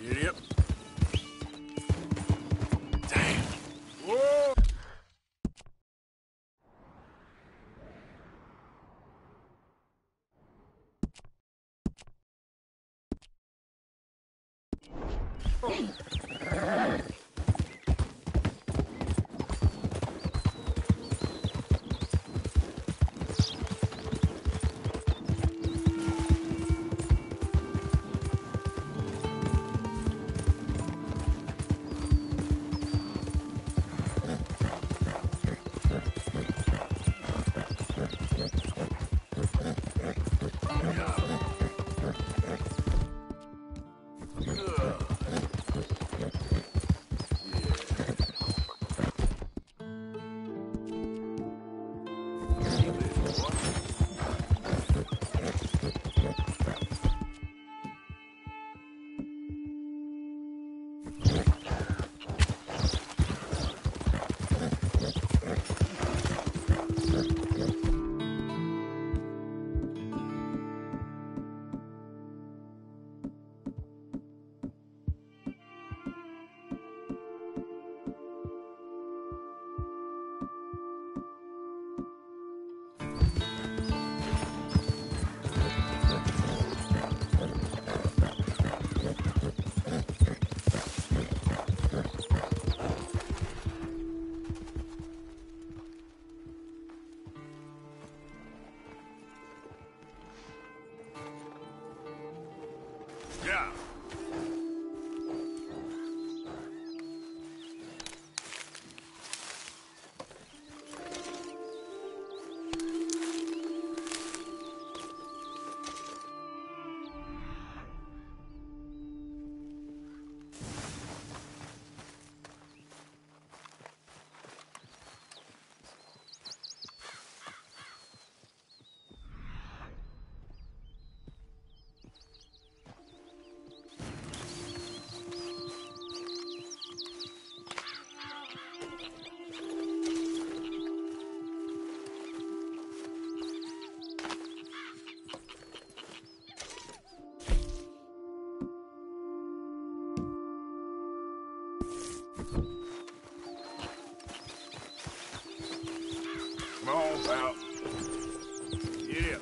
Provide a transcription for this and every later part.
Yep. Damn. Whoa! Yeah. Come on, pal. Yeah.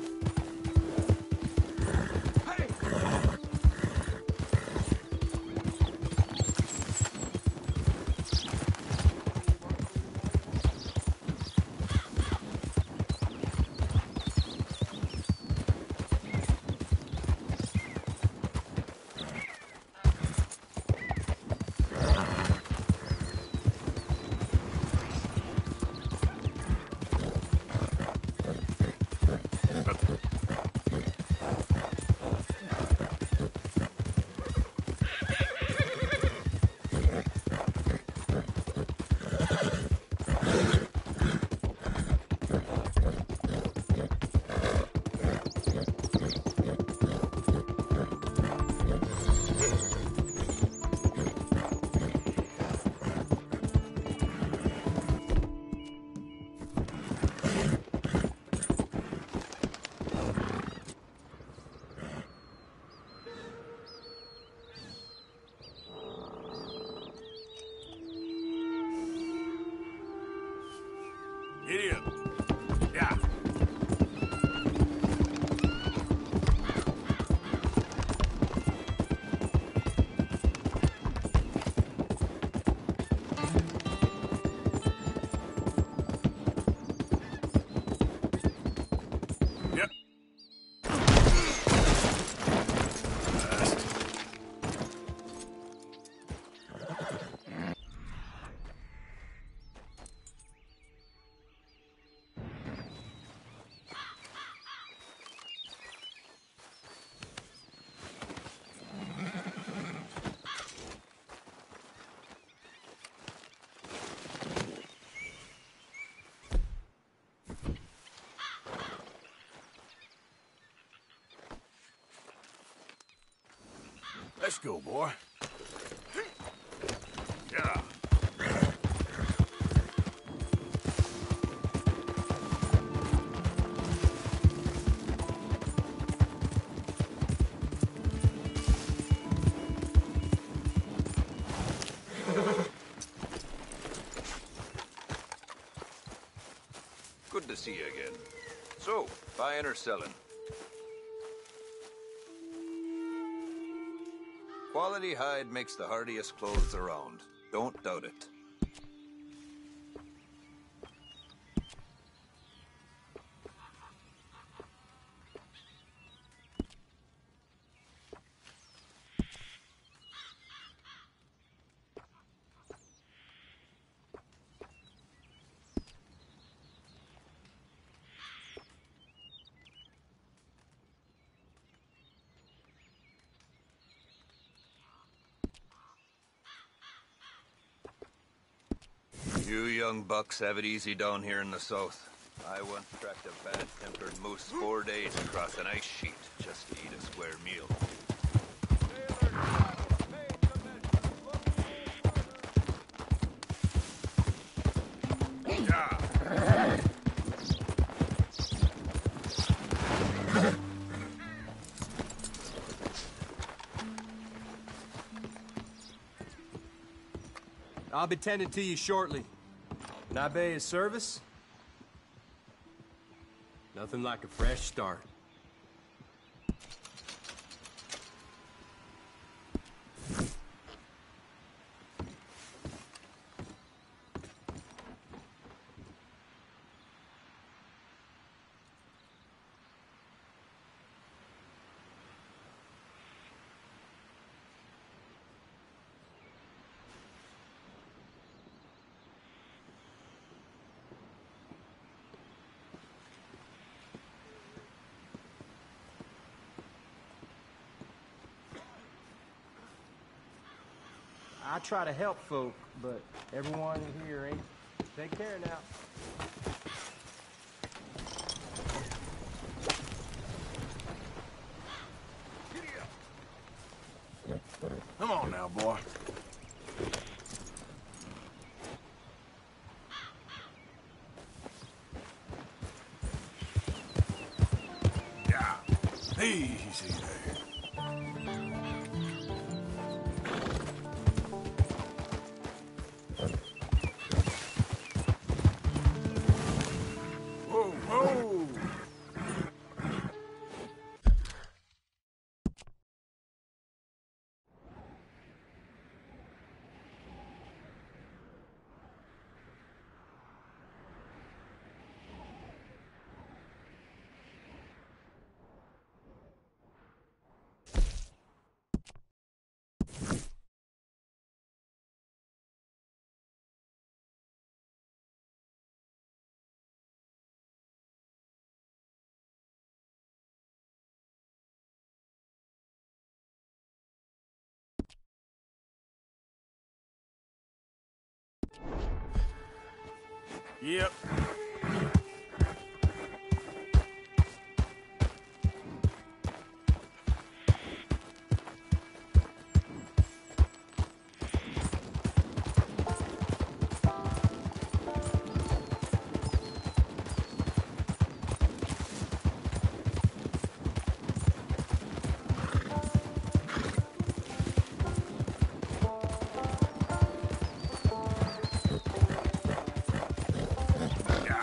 Giddy up. Yeah. Yep. Let's go, boy. Yeah. see you again. So, buying or selling? Quality hide makes the hardiest clothes around. Don't doubt it. You young bucks have it easy down here in the south. I once tracked a bad-tempered moose 4 days across an ice sheet just to eat a square meal. I'll be tending to you shortly. Can I be of service? Nothing like a fresh start. I try to help folk, but everyone here ain't. Take care now. Come on now, boy. Yeah. Easy there. Whoa, whoa! Yep. Yeah.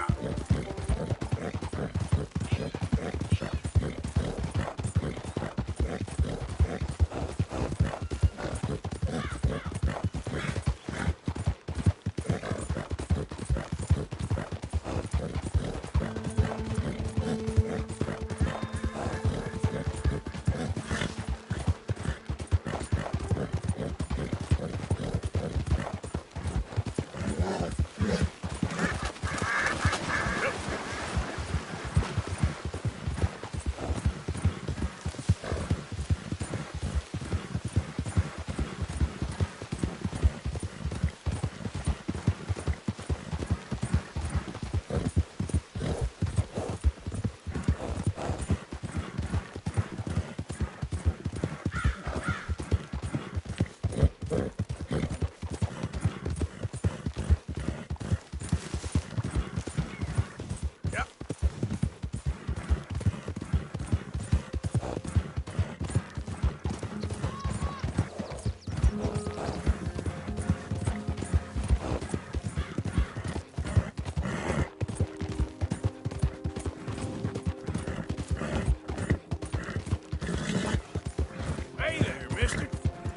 mister.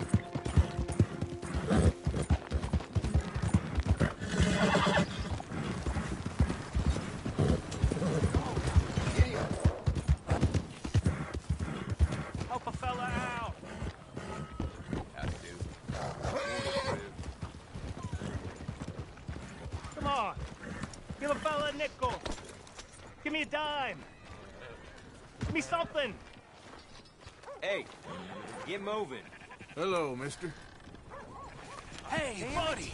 Help a fella out. Come on. Give a fella a nickel. Give me a dime. Give me something. Hey, get moving. Hello, mister. Hey, buddy.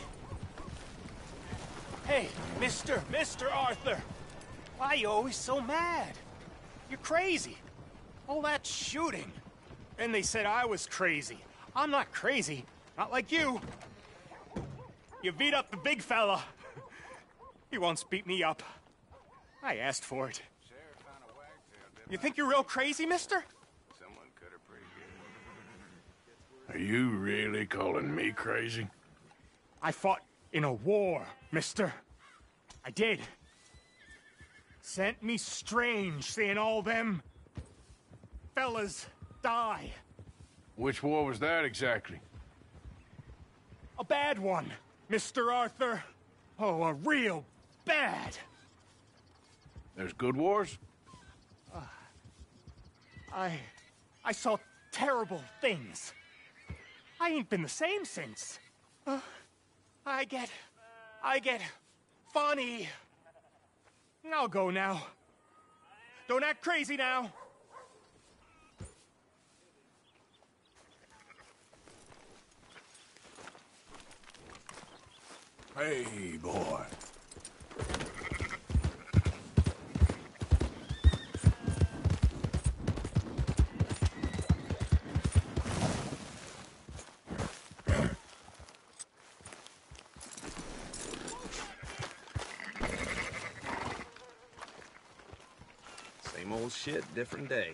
Hey, Mr. Arthur. Why are you always so mad? You're crazy. All that shooting. And they said I was crazy. I'm not crazy. Not like you. You beat up the big fella. He once beat me up. I asked for it. You think you're real crazy, mister? Are you really calling me crazy? I fought in a war, mister. I did. Sent me strange seeing all them fellas die. Which war was that exactly? A bad one, Mr. Arthur. Oh, a real bad. There's good wars? I saw terrible things. I ain't been the same since. I get funny. I'll go now. Don't act crazy now. Hey, boy. Same old shit, different day.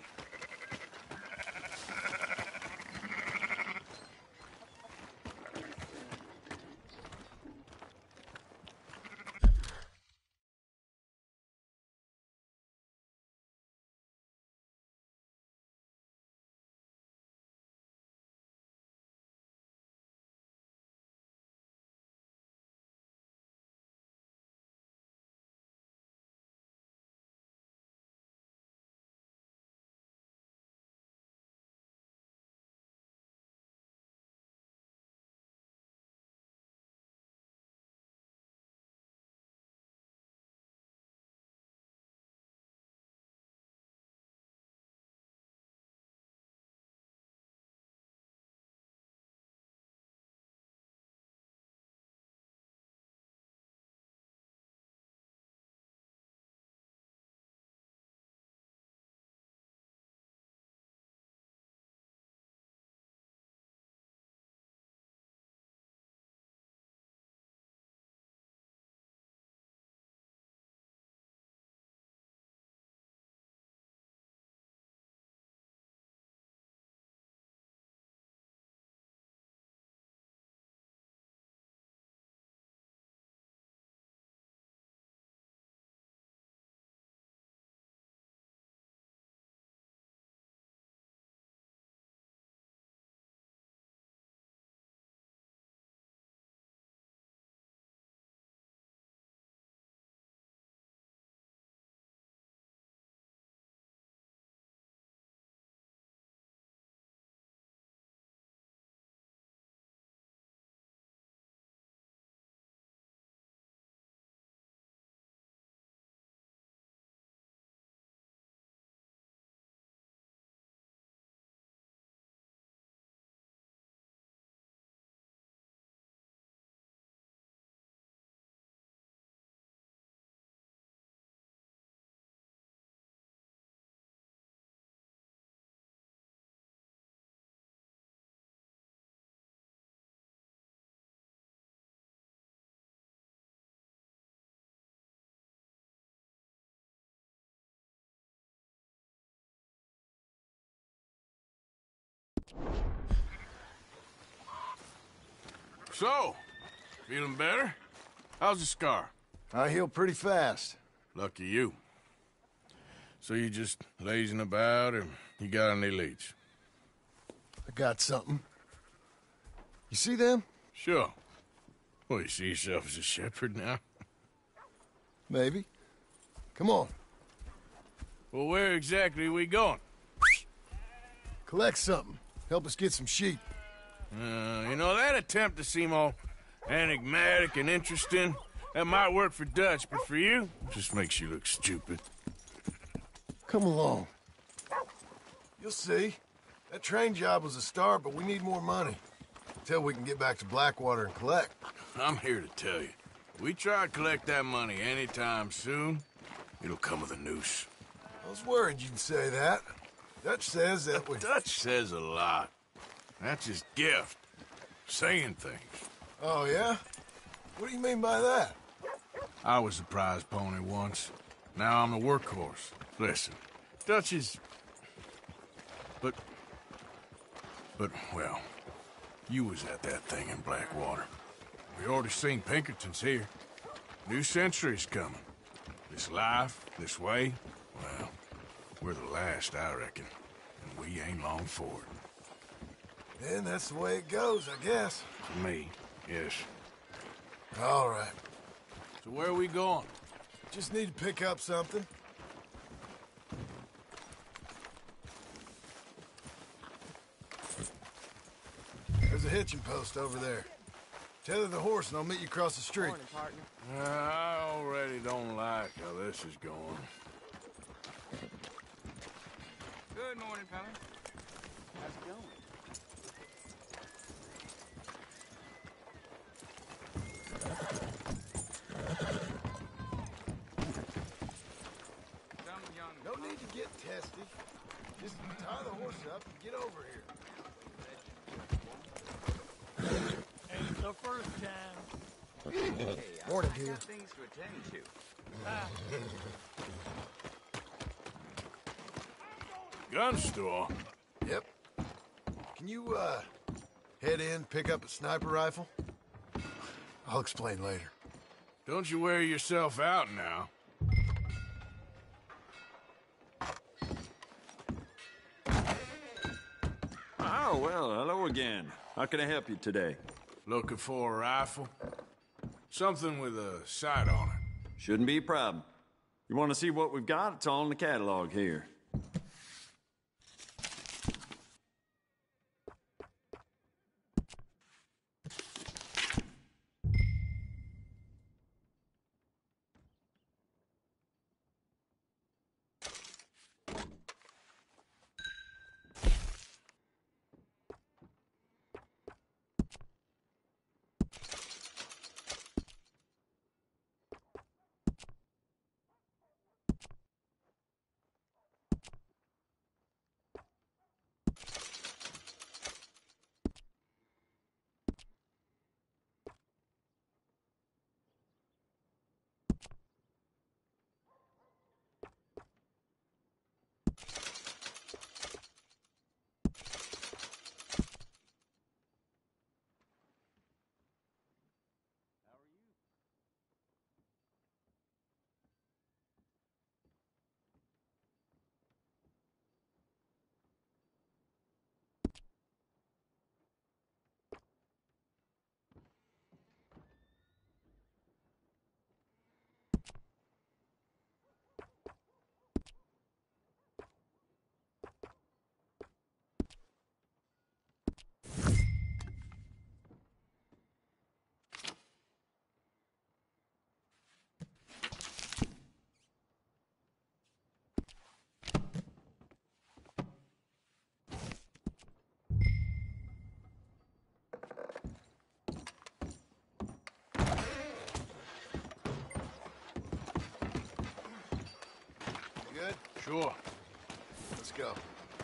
So, feeling better? How's the scar? I heal pretty fast. Lucky you. So you just lazing about, or you got any leads? I got something. You see them? Sure. Well, you see yourself as a shepherd now? Maybe. Come on. Well, where exactly are we going? Collect something. Help us get some sheep. You know, that attempt to seem all enigmatic and interesting, that might work for Dutch, but for you, it just makes you look stupid. Come along. You'll see. That train job was a start, but we need more money. Until we can get back to Blackwater and collect. I'm here to tell you, we try to collect that money anytime soon, it'll come with a noose. I was worried you'd say that. Dutch says that we... Dutch says a lot. That's his gift. Saying things. Oh, yeah? What do you mean by that? I was the prize pony once. Now I'm the workhorse. Listen, Dutch is... But, well, you was at that thing in Blackwater. We already seen Pinkertons here. New century's coming. This life, this way, well, we're the last, I reckon. And we ain't long for it. Then that's the way it goes, I guess. For me, yes. All right. So where are we going? Just need to pick up something. There's a hitching post over there. Tether the horse and I'll meet you across the street. Morning, partner. I already don't like how this is going. Good morning, fella. How's it going? No need to get testy. Just tie the horse up and get over here. Ain't the first time. Morning, dear. Things to attend to. Gun store? Yep. Can you, head in, pick up a sniper rifle? I'll explain later. Don't you wear yourself out now. Oh, well, hello again. How can I help you today? Looking for a rifle? Something with a sight on it. Shouldn't be a problem. You want to see what we've got? It's all in the catalog here. Good? Sure. Let's go.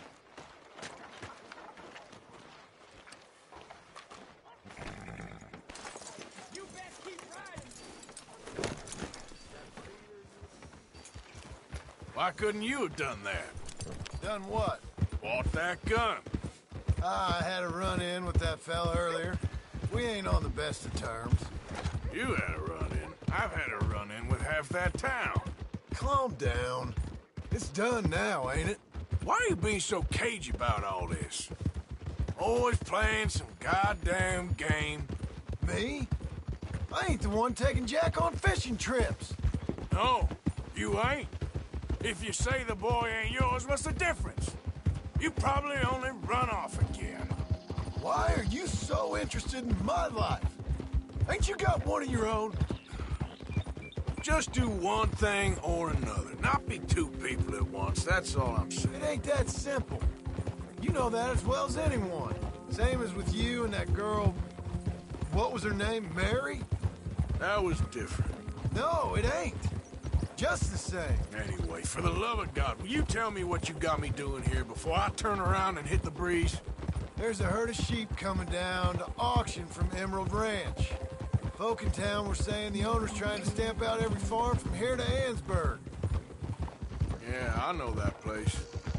You best keep riding. Why couldn't you have done that? Done what? Bought that gun. I had a run-in with that fella earlier. We ain't on the best of terms. You had a run-in. I've had a run-in with half that town. Calm down. It's done now, ain't it? Why are you being so cagey about all this? boys playing some goddamn game. Me? I ain't the one taking Jack on fishing trips. No, you ain't. If you say the boy ain't yours, what's the difference? You probably only run off again. Why are you so interested in my life? Ain't you got one of your own? Just do one thing or another. Not be two people at once, that's all I'm saying. It ain't that simple. You know that as well as anyone. Same as with you and that girl... What was her name? Mary? That was different. No, it ain't. Just the same. Anyway, for the love of God, will you tell me what you got me doing here before I turn around and hit the breeze? There's a herd of sheep coming down to auction from Emerald Ranch. Folk in town were saying the owner's trying to stamp out every farm from here to Ansburg. Yeah, I know that place.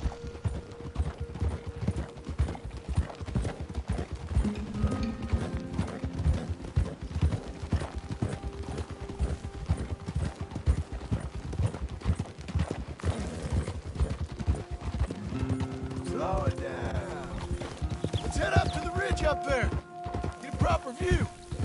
Slow it down. Let's head up to the ridge up there. Get a proper view.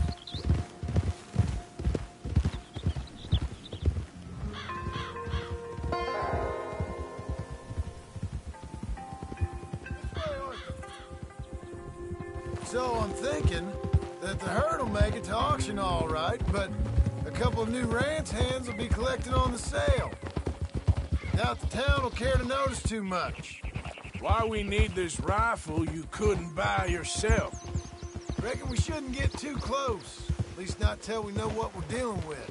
So I'm thinking that the herd will make it to auction all right, but a couple of new ranch hands will be collected on the sale. Doubt the town will care to notice too much. Why we need this rifle you couldn't buy yourself? Reckon we shouldn't get too close. At least not till we know what we're dealing with.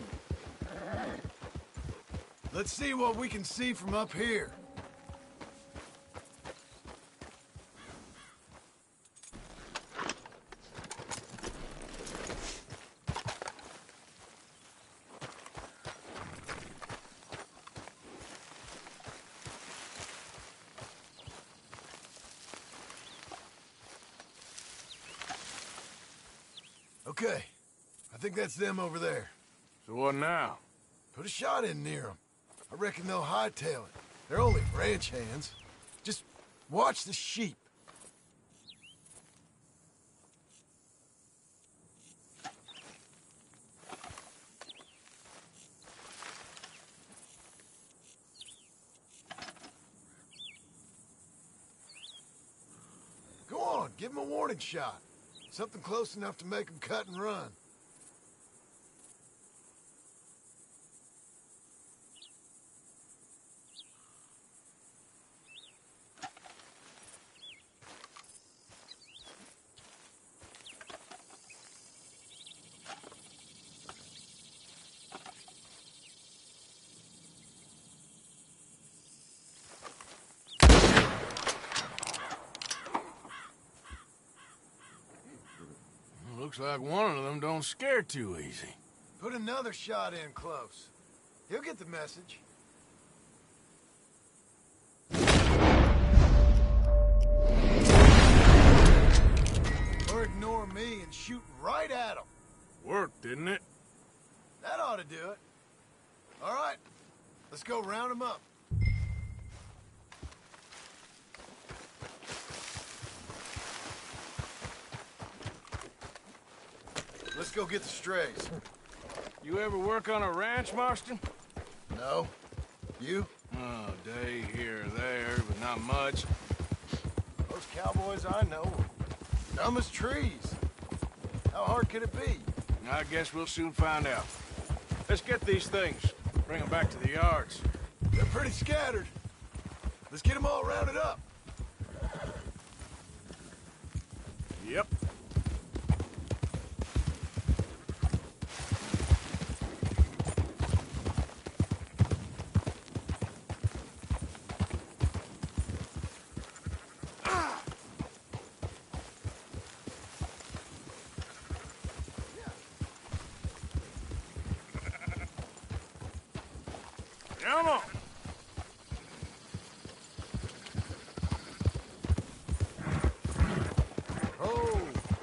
Let's see what we can see from up here. Okay, I think that's them over there. So what now? Put a shot in near them. I reckon they'll hightail it. They're only ranch hands. Just watch the sheep. Go on, give them a warning shot. Something close enough to make them cut and run. Looks like one of them don't scare too easy. Put another shot in close. He'll get the message. Or ignore me and shoot right at him. Worked, didn't it? That ought to do it. All right, let's go round him up. Let's go get the strays. You ever work on a ranch, Marston? No. You? Oh, day here or there, but not much. Those cowboys I know are dumb as trees. How hard could it be? I guess we'll soon find out. Let's get these things. Bring them back to the yards. They're pretty scattered. Let's get them all rounded up. Yep. Come on. Oh.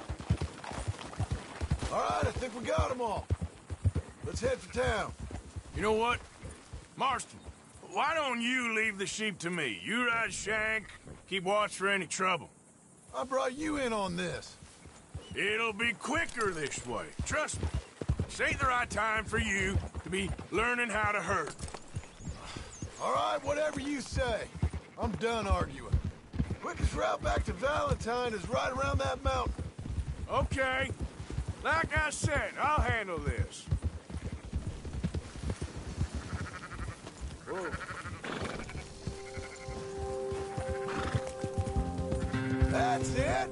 All right, I think we got them all. Let's head for town. You know what? Marston, why don't you leave the sheep to me? You ride Shank, keep watch for any trouble. I brought you in on this. It'll be quicker this way. Trust me. This ain't the right time for you to be learning how to herd. All right, whatever you say. I'm done arguing. Quickest route back to Valentine is right around that mountain. Okay. Like I said, I'll handle this. That's it.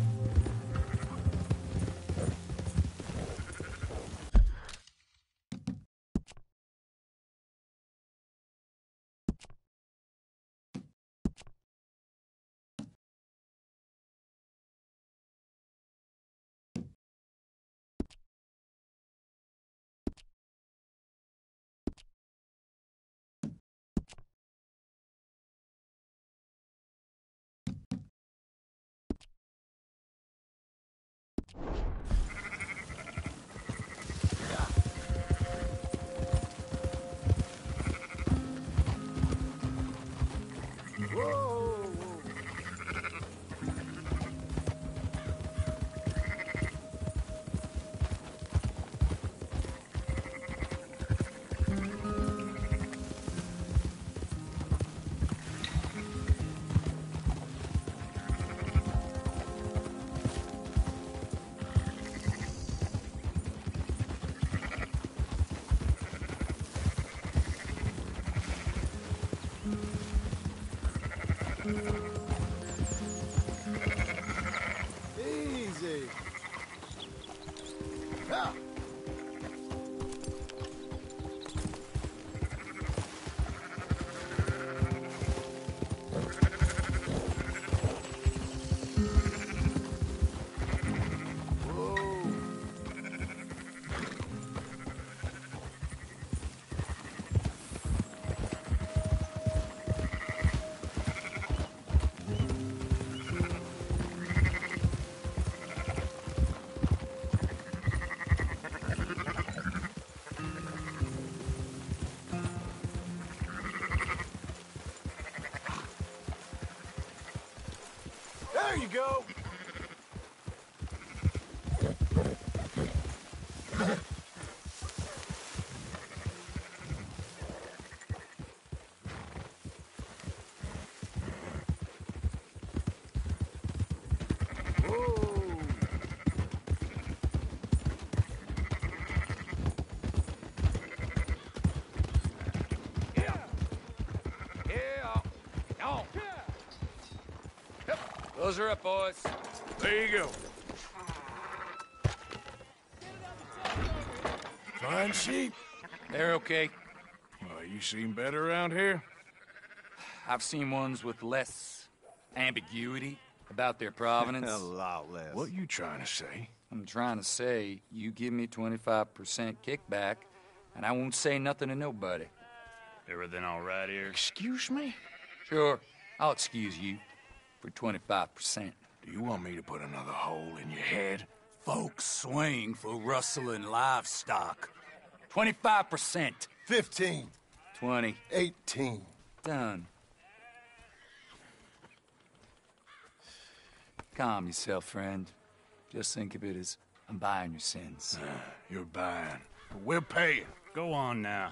Easy. Ah. There you go. Those are up, boys. There you go. Fine sheep. They're okay. Well, you seem better around here? I've seen ones with less ambiguity about their provenance. A lot less. What you trying to say? I'm trying to say, you give me 25% kickback, and I won't say nothing to nobody. Everything all right here? Excuse me? Sure, I'll excuse you for 25%. Do you want me to put another hole in your head? Folks swing for rustling livestock. 25%. 15. 20. 18. Done. Calm yourself, friend. Just think of it as I'm buying your sins. You're buying. But we're paying. Go on now.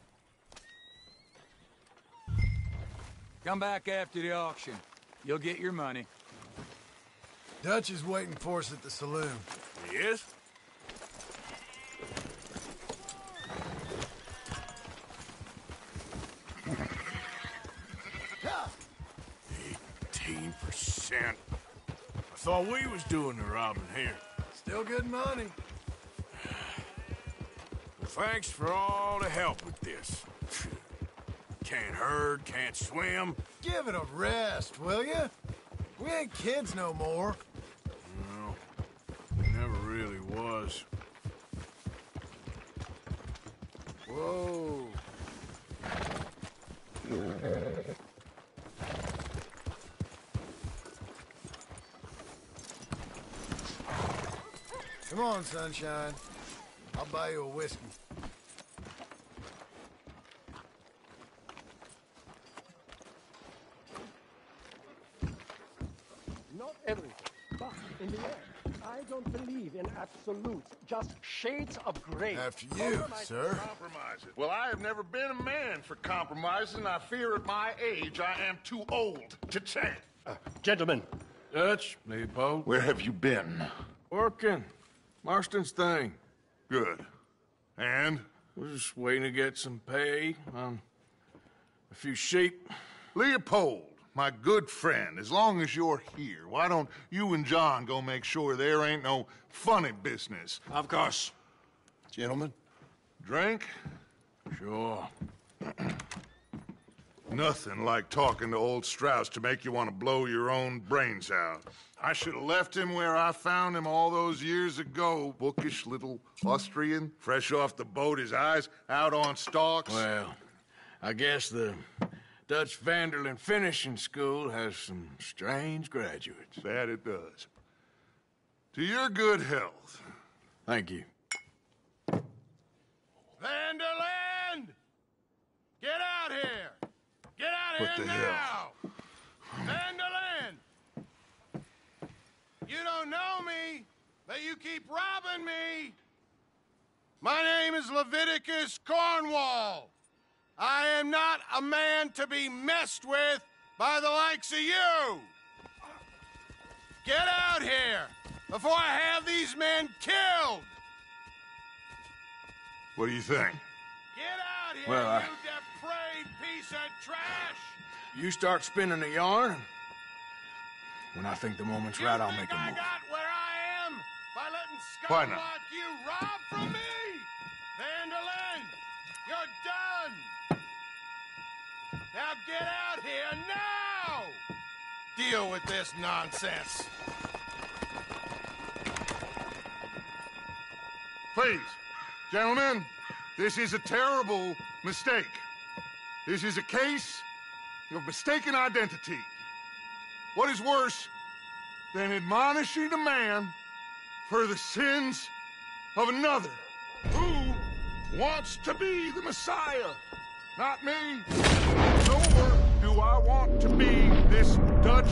Come back after the auction. You'll get your money. Dutch is waiting for us at the saloon. He is? Ha! 18%. I thought we was doing the robbing here. Still good money. Well, thanks for all the help with this. Can't herd, can't swim. Give it a rest, will ya? We ain't kids no more. No, never really was. Whoa. Come on, sunshine. I'll buy you a whiskey. Not everything buck in the air. I don't believe in absolutes, just shades of gray. After you, sir. Compromises. Well, I have never been a man for compromises, and I fear at my age I am too old to change. Gentlemen. Dutch, Leopold. Where have you been? Working. Marston's thing. Good. And? We're just waiting to get some pay on a few sheep. Leopold, my good friend, as long as you're here, why don't you and John go make sure there ain't no funny business? Of course. Gentlemen, drink? Sure. Nothing like talking to old Strauss to make you want to blow your own brains out. I should have left him where I found him all those years ago. Bookish little Austrian, fresh off the boat, his eyes out on stalks. Well, I guess the Dutch Vanderlyn Finishing School has some strange graduates. That it does. To your good health. Thank you. Vanderland! Get out here! Get out What here the now! hell? Vanderland! You don't know me, but you keep robbing me! My name is Leviticus Cornwall. I am not a man to be messed with by the likes of you! Get out here before I have these men killed! What do you think? Get out here, Well, you depraved piece of trash! You start spinning the yarn. When I think the moment's right, I'll make a I move. got where I am by letting Why scum not? like you rob from me! Vanderlyn, you're done! Now get out here now! Deal with this nonsense. Please, gentlemen, this is a terrible mistake. This is a case of mistaken identity. What is worse than admonishing a man for the sins of another who wants to be the Messiah? Not me, nor do I want to be this Dutch.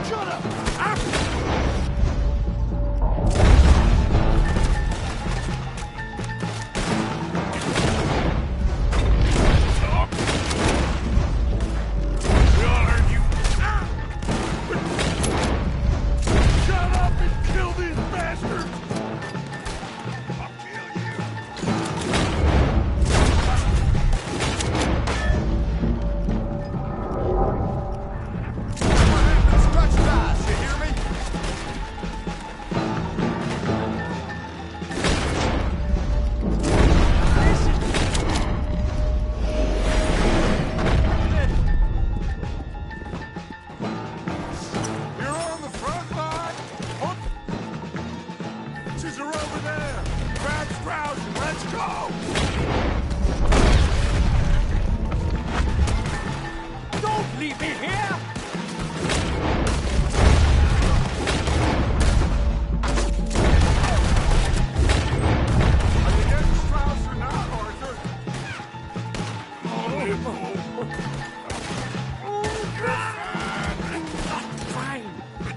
Shut up! We all heard you. Shut up and kill these bastards! I'll kill you! Scratch your eyes, you hear me? You're on the front line. Horses are over there. Grab Strauss and let's go. Don't leave me here! Are you getting Strauss or not, Arthur? Fine.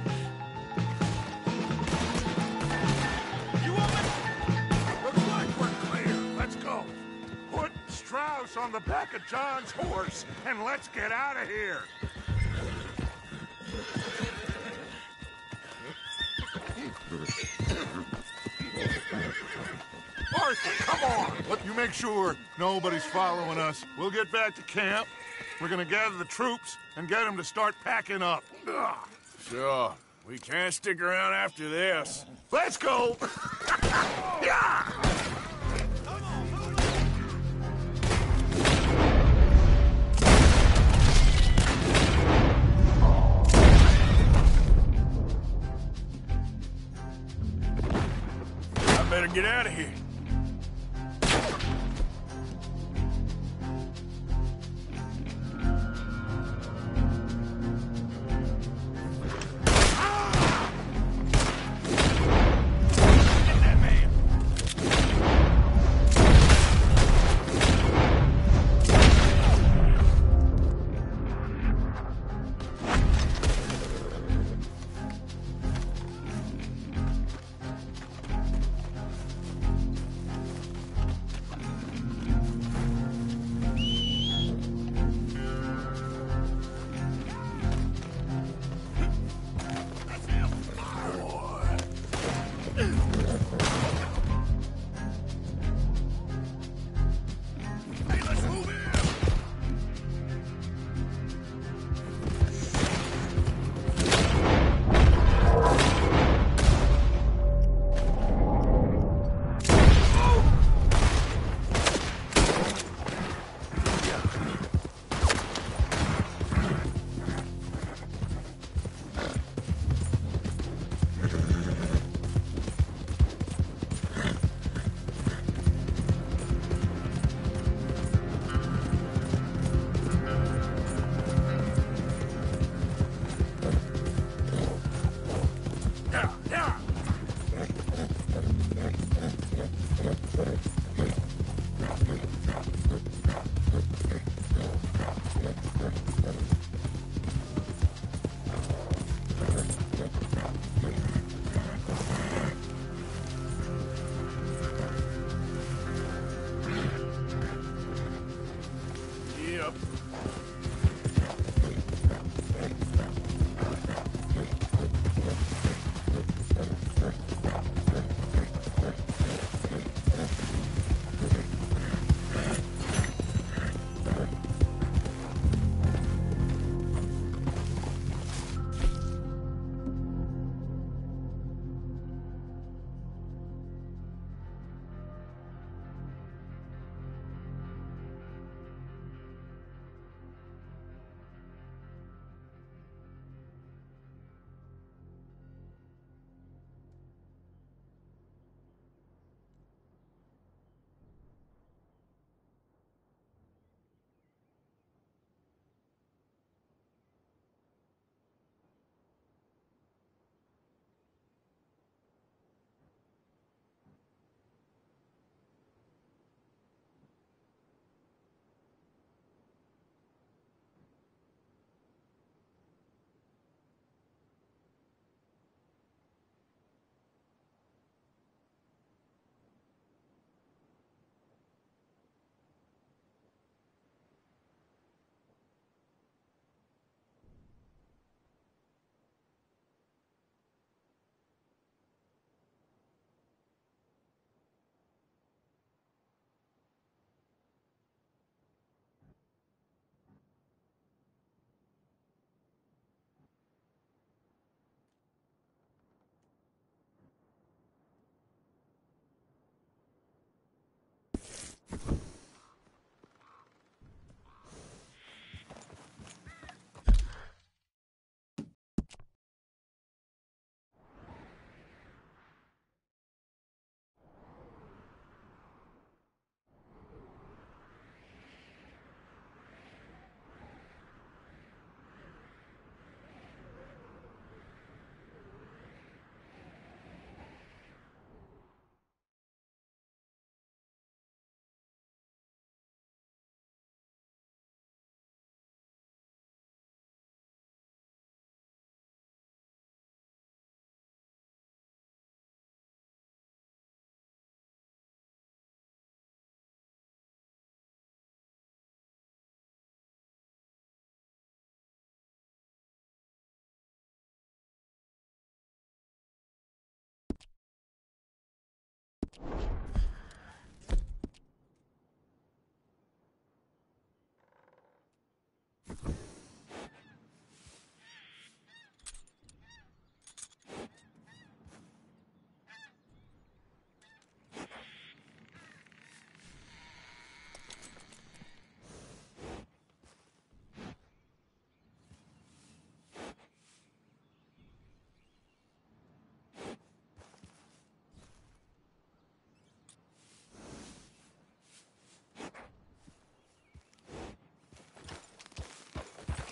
You want me? Looks like we're clear. Let's go. Put Strauss on the back of John's horse and let's get out of here. Arthur, come on! You make sure nobody's following us. We'll get back to camp. We're gonna gather the troops and get them to start packing up. Ugh. Sure. We can't stick around after this. Let's go! Yeah! I better get out of here. Get that man.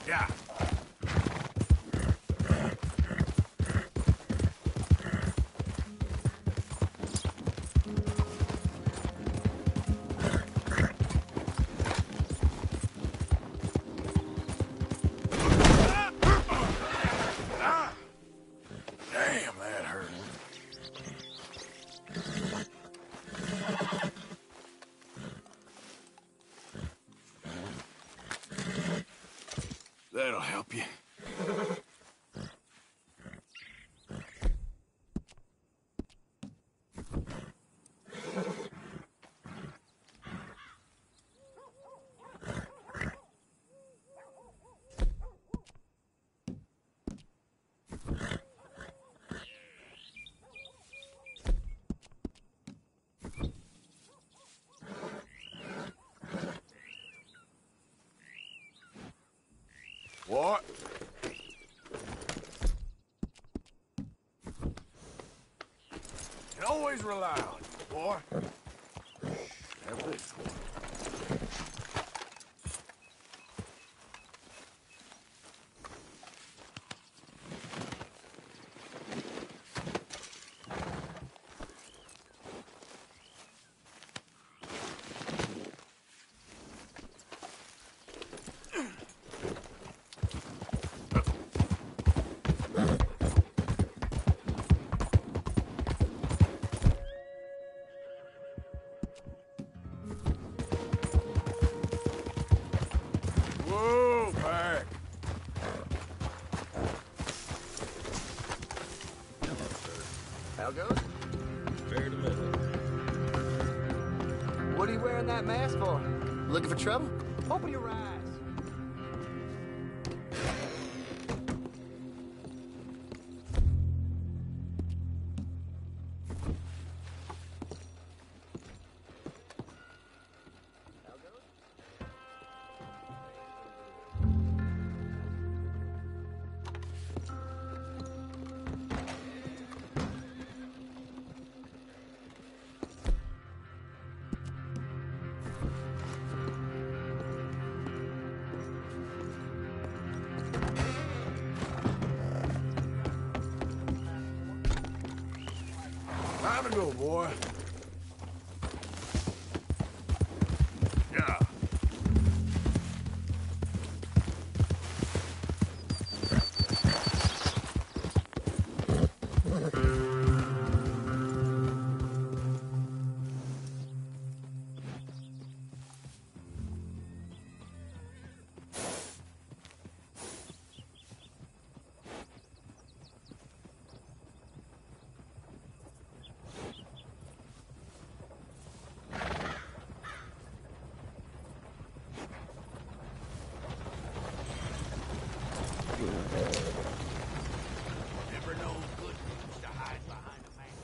Yeah. Damn, that hurt. That'll help you. What? Can always rely on you, boy. Have this one. Whoa, back. How goes? Fair to middle. What are you wearing that mask for? Looking for trouble? Open your eyes. Time to go, boy. Yeah. Never know good news to hide behind a man.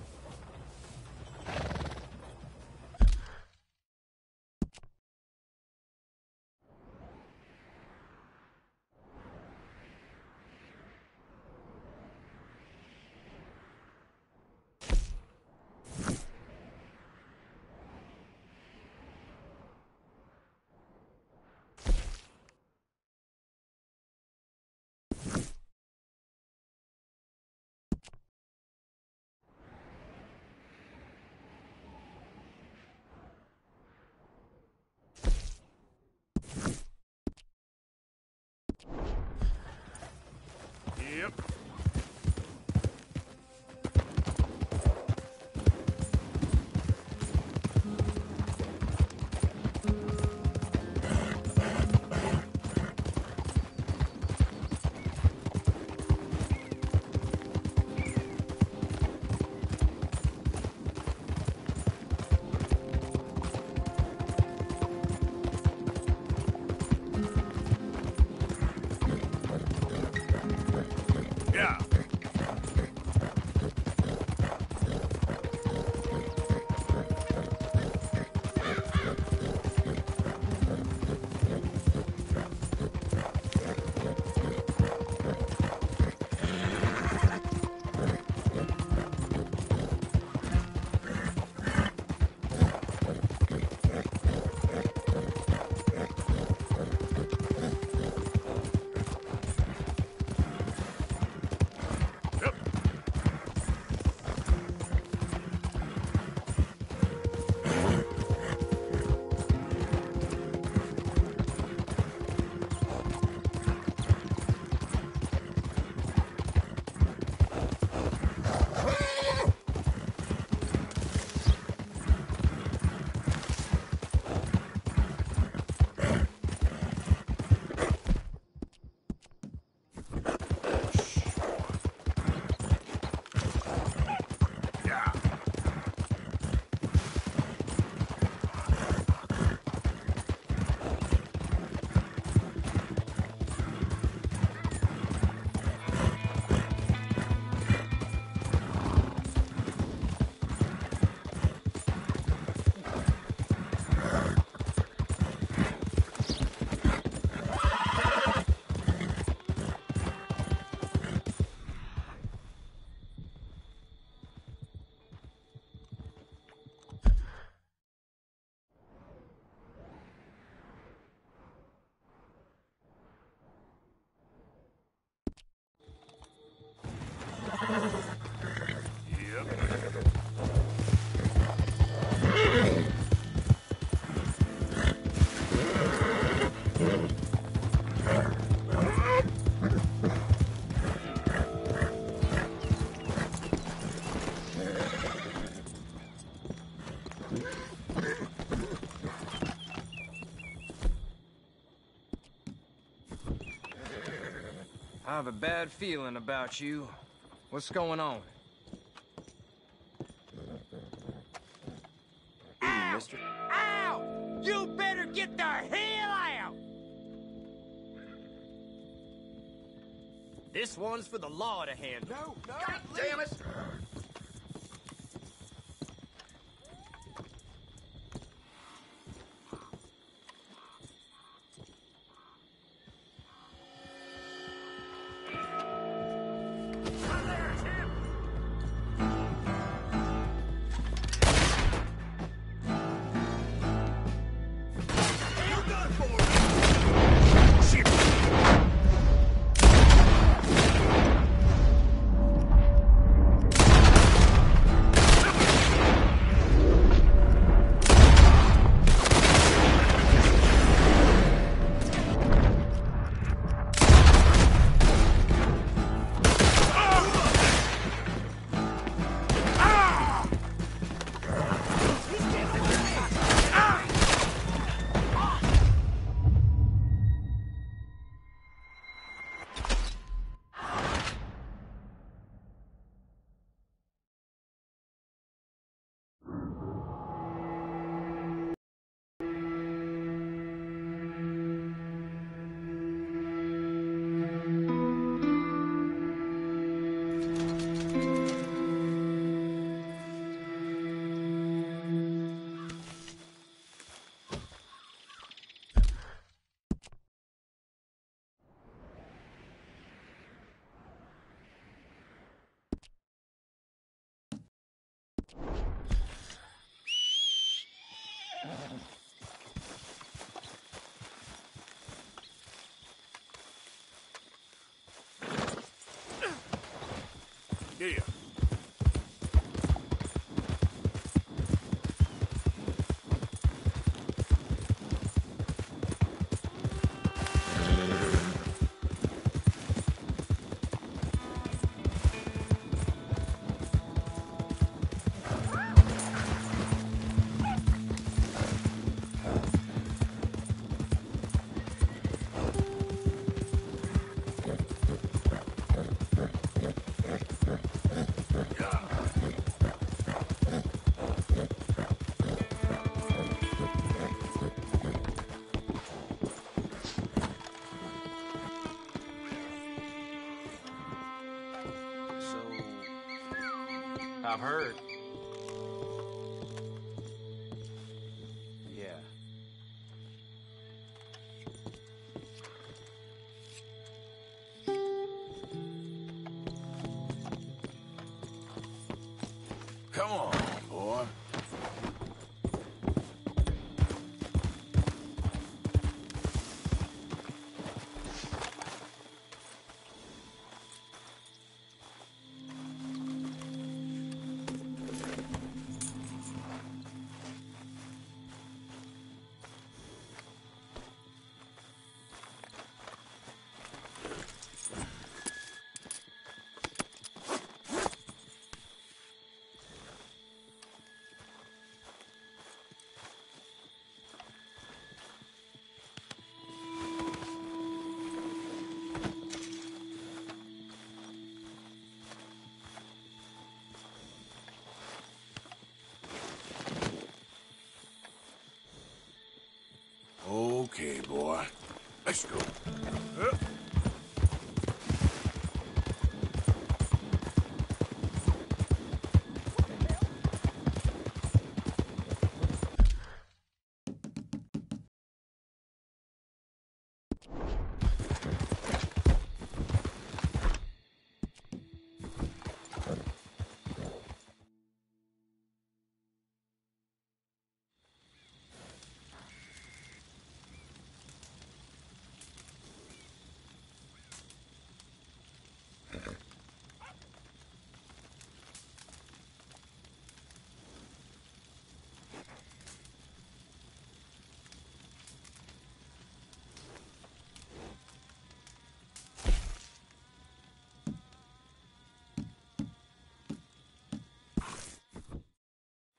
Yep. I have a bad feeling about you. What's going on? Easy, mister. Ow! You better get the hell out! This one's for the law to handle. No, God damn it! Yeah. I've heard. Yeah. Come on, boy. Okay, boy. Let's go.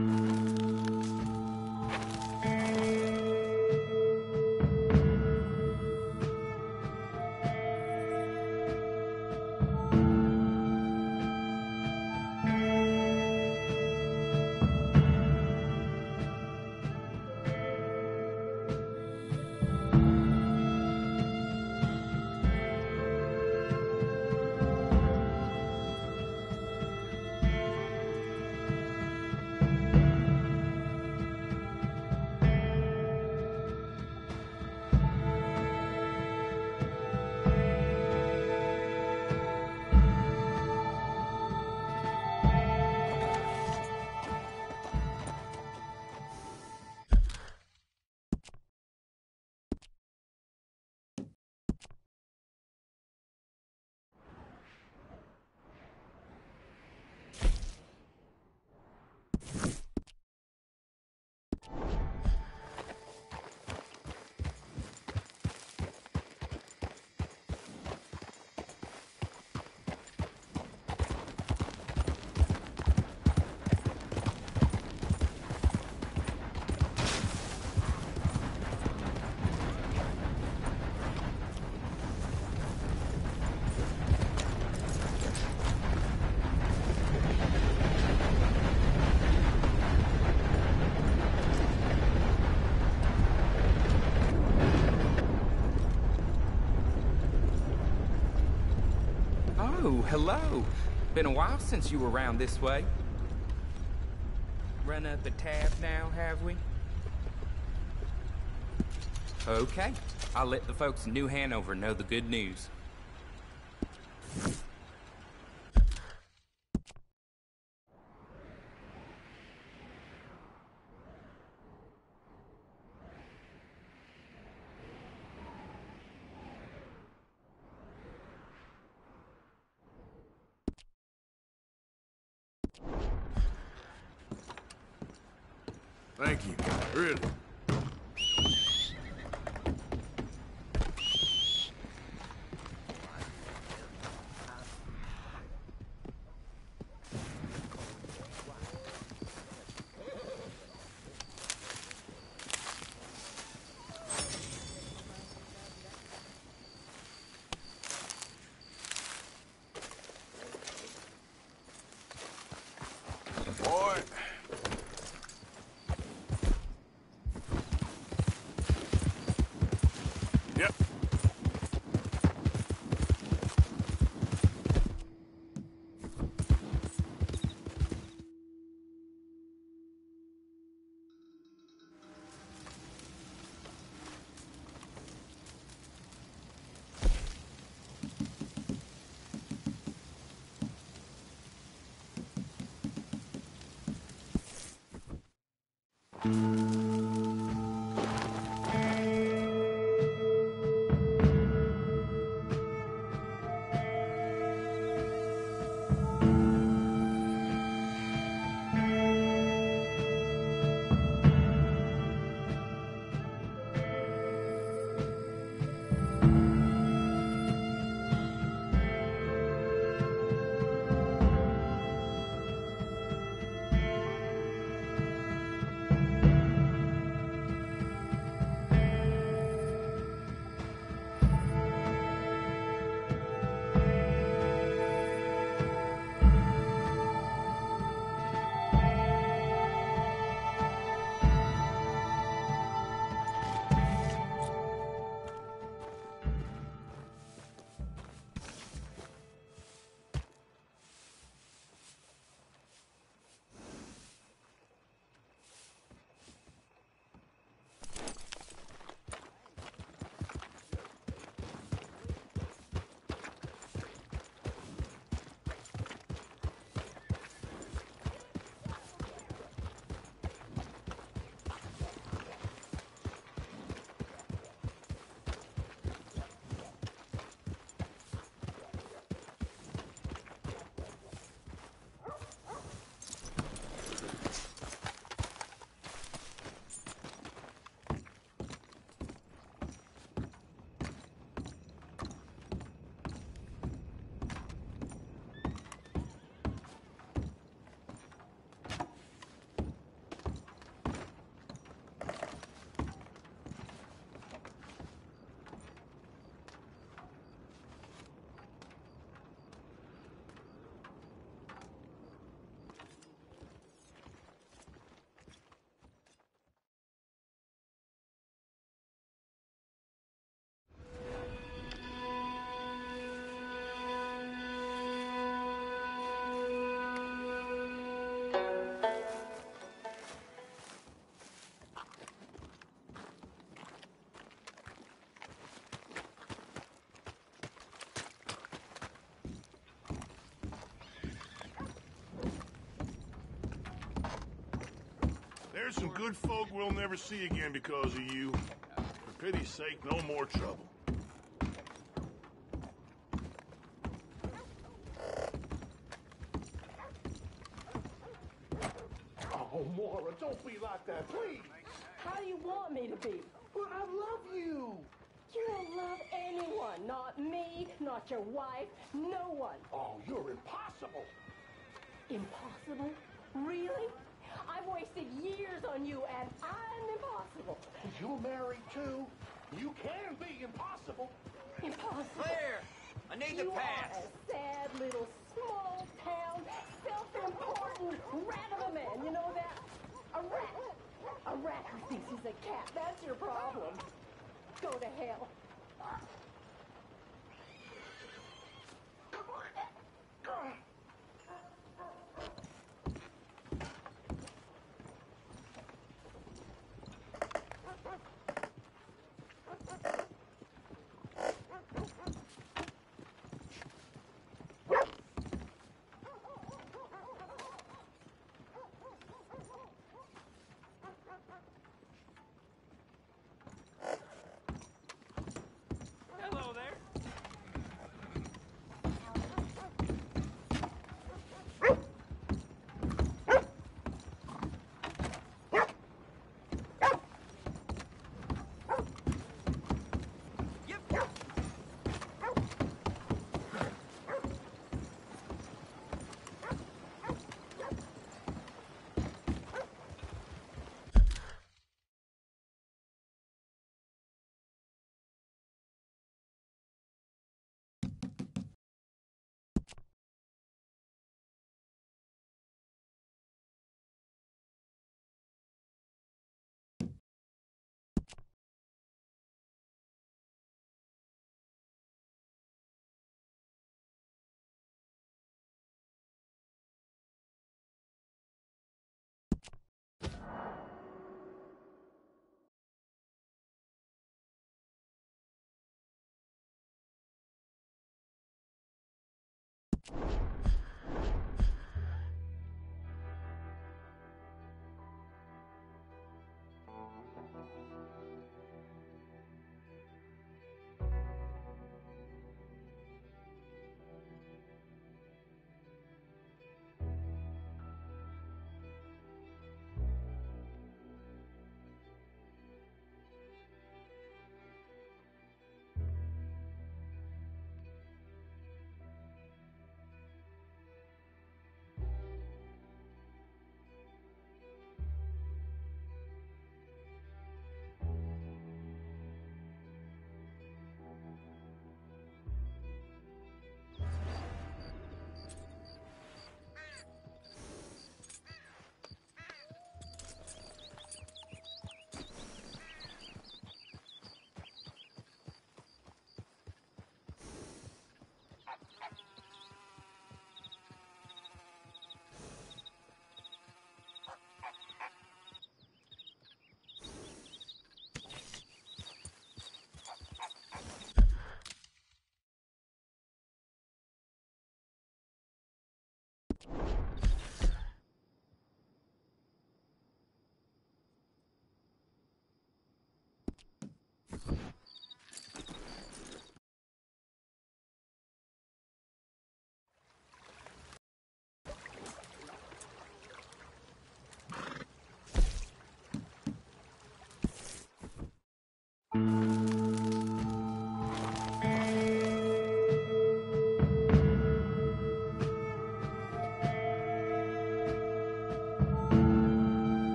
Oh, hello. Been a while since you were around this way. Run up a tab now, have we? Okay. I'll let the folks in New Hanover know the good news. Thank you. Really. Boy. Yep. There's some good folk we'll never see again because of you. For pity's sake, no more trouble. Oh, Mora, don't be like that, please. How do you want me to be? But I love you. You don't love anyone. Not me, not your wife, no one. Oh, you're impossible. Impossible? Really? I've wasted years on you, and I'm impossible. You're married, too. You can be impossible. Impossible. Claire, I need the pants. You are a sad little small town, self-important rat of a man. You know that? A rat. A rat who thinks he's a cat. That's your problem. Go to hell.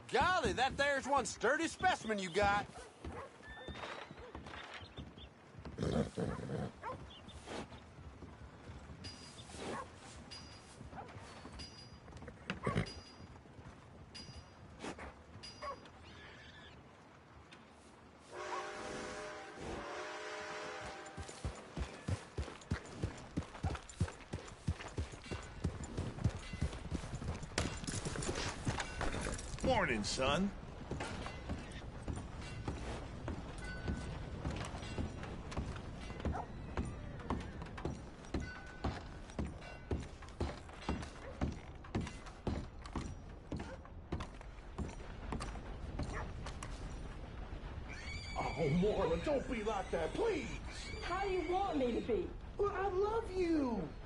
golly, that there's one sturdy specimen you got. Morning, son. Oh, Marlon, don't be like that, please. How do you want me to be? Well, I love you.